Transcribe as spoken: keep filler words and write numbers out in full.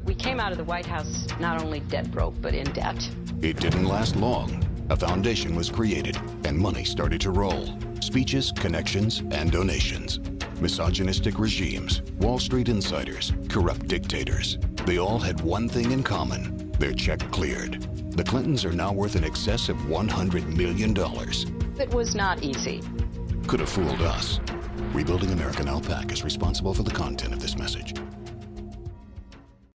We came out of the White House not only dead broke, but in debt. It didn't last long. A foundation was created, and money started to roll. Speeches, connections, and donations. Misogynistic regimes, Wall Street insiders, corrupt dictators. They all had one thing in common. Their check cleared. The Clintons are now worth in excess of one hundred million dollars. It was not easy. Could have fooled us. Rebuilding America Now PAC is responsible for the content of this message.